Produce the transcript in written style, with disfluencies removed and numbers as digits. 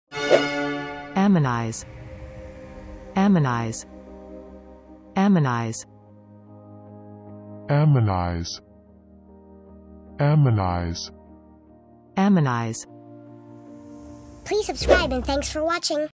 Aminize. Aminize. Aminize. aminize, aminize. Aminize. Please subscribe and thanks for watching.